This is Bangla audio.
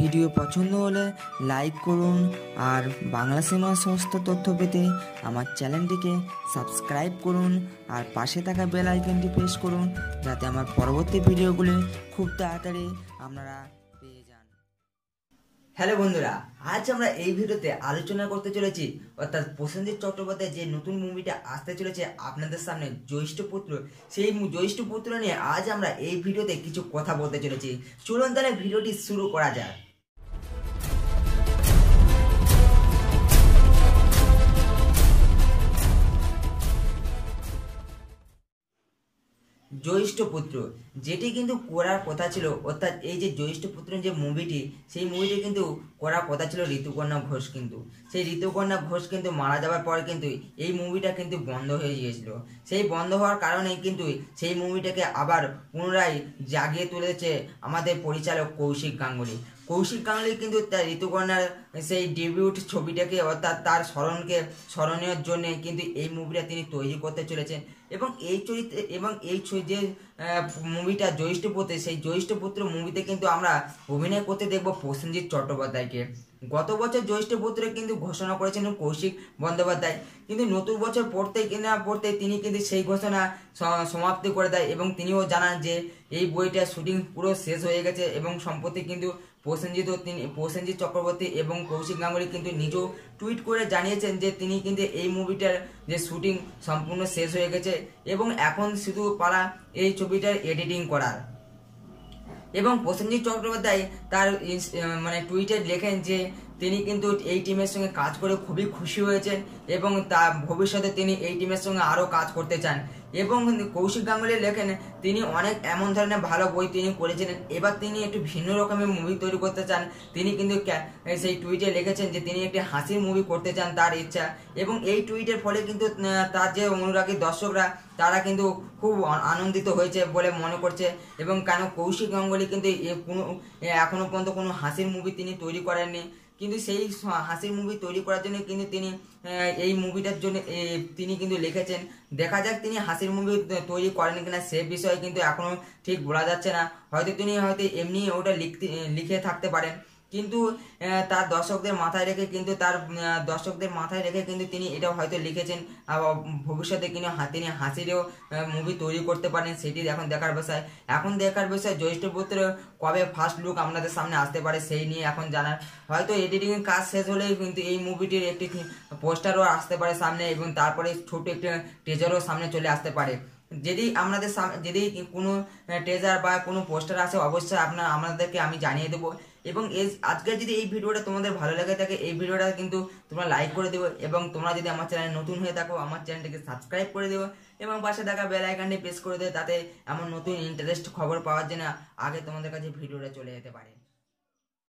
ভিডিও পছন্দ হলে লাইক করুন আর বাংলা সিনেমার সমস্ত তথ্য পেতে আমার চ্যানেলটিকে সাবস্ক্রাইব করুন আর পাশে থাকা বেল আইকনটি প্রেস করুন যাতে আমার পরবর্তী ভিডিওগুলি খুব তাড়াতাড়ি আপনারা পেয়ে যান। হ্যালো বন্ধুরা, আজ আমরা এই ভিডিওতে আলোচনা করতে চলেছি অর্থাৎ প্রসেনজিৎ চট্টোপাধ্যায় যে নতুন মুভিটা আসতে চলেছে আপনাদের সামনে জ্যৈষ্ঠ পুত্র, সেই জ্যৈষ্ঠ পুত্র নিয়ে আজ আমরা এই ভিডিওতে কিছু কথা বলতে চলেছি। চলুন তাহলে ভিডিওটি শুরু করা যাক। জ্যৈষ্ঠ পুত্র যেটি কিন্তু করার কথা ছিল, অর্থাৎ এই যে জ্যৈষ্ঠ পুত্র যে মুভিটি, সেই মুভিটি কিন্তু করার কথা ছিল ঋতুপর্ণা ঘোষ, কিন্তু সেই ঋতুপর্ণা ঘোষ কিন্তু মারা যাওয়ার পর কিন্তু এই মুভিটা কিন্তু বন্ধ হয়ে গিয়েছিল। সেই বন্ধ হওয়ার কারণে কিন্তু সেই মুভিটাকে আবার পুনরায় জাগিয়ে তুলেছে আমাদের পরিচালক কৌশিক গাঙ্গুলি। কৌশিক গাঙ্গুলি কিন্তু তার ঋতুপর্ণার সেই ডেবিউট ছবিটাকে অর্থাৎ তার স্মরণীয় জন্য কিন্তু এই মুভিটা তিনি তৈরি করতে চলেছেন এবং এই চরিত্রে এবং এই যে মুভিটা জ্যৈষ্ঠ পুত্র, সেই জ্যৈষ্ঠ পুত্র মুভিতে কিন্তু আমরা অভিনয় করতে দেখব প্রসেনজিৎ চট্টোপাধ্যায়কে। গত বছর জ্যৈষ্ঠ পুত্রে কিন্তু ঘোষণা করেছিলেন কৌশিক বন্দ্যোপাধ্যায়, কিন্তু নতুন বছর পড়তেই তিনি কিন্তু সেই ঘোষণা সমাপ্তি করে দেয় এবং তিনিও জানান যে এই বইটার শুটিং পুরো শেষ হয়ে গেছে এবং সম্প্রতি কিন্তু প্রসেনজিৎ চক্রবর্তী এবং কৌশিক গাঙ্গুলি কিন্তু নিজেও টুইট করে জানিয়েছেন যে তিনি কিন্তু এই মুভিটার যে শুটিং সম্পূর্ণ শেষ হয়ে গেছে এবং এখন শুধু পালা এই ছবিটার এডিটিং করার। এবং প্রসেনজিৎ চট্টোপাধ্যায় তার টুইটে লেখেন যে তিনি কিন্তু এই টিমের সঙ্গে কাজ করে খুবই খুশি হয়েছেন এবং তা ভবিষ্যতে তিনি এই টিমের সঙ্গে আরও কাজ করতে চান। এবং কৌশিক গাঙ্গুলি লেখেন তিনি অনেক এমন ধরনের ভালো বই তিনি করেছিলেন, এবার তিনি একটু ভিন্ন রকমের মুভি তৈরি করতে চান। তিনি কিন্তু সেই টুইটে লিখেছেন যে তিনি একটি হাসির মুভি করতে চান, তার ইচ্ছা। এবং এই টুইটের ফলে কিন্তু তার যে অনুরাগী দর্শকরা তারা কিন্তু খুব আনন্দিত হয়েছে বলে মনে করছে। এবং কেন কৌশিক গাঙ্গুলি কিন্তু এখনো পর্যন্ত কোনো হাসির মুভি তিনি তৈরি করেননি, কিন্তু সেই হাসির মুভি তৈরি করার জন্য কিন্তু তিনি এই মুভিটার জন্য তিনি কিন্তু লিখেছেন। দেখা যাক তিনি হাসির মুভি তৈরি করেন কিনা, সে বিষয়ে কিন্তু এখনো ঠিক বলা যাচ্ছে না। হয়তো তিনি এমনি ওটা লিখে থাকতে পারেন, কিন্তু তার দর্শকদের মাথায় রেখে কিন্তু তিনি এটা হয়তো লিখেছেন। ভবিষ্যতে তিনি হাসিরও মুভি তৈরি করতে পারেন, সেটি এখন দেখার বিষয়। জ্যৈষ্ঠ পুত্র কবে ফার্স্ট লুক আপনাদের সামনে আসতে পারে সেই নিয়ে এখন জানার। হয়তো এডিটিং এর কাজ শেষ হলেই কিন্তু এই মুভিটির একটি পোস্টারও আসতে পারে সামনে এবং তারপরে ছোট একটি টিজারও সামনে চলে আসতে পারে। যদি যদি কোনো টিজার বা কোনো পোস্টার আসে অবশ্যই আমাদেরকে আমি জানিয়ে দেবো। এবং আজকে যদি এই ভিডিওটা তোমাদের ভালো লাগে থাকে, এই ভিডিওটা কিন্তু তোমরা লাইক করে দেবো এবং তোমরা যদি আমার চ্যানেলে নতুন হয়ে থাকো আমার চ্যানেলটিকে সাবস্ক্রাইব করে দেবো এবং পাশে থাকা বেল আইকনটি প্রেস করে দেবে, তাতে এমন নতুন ইন্টারেস্ট খবর পাওয়ার জন্য আগে তোমাদের কাছে ভিডিওটা চলে যেতে পারে।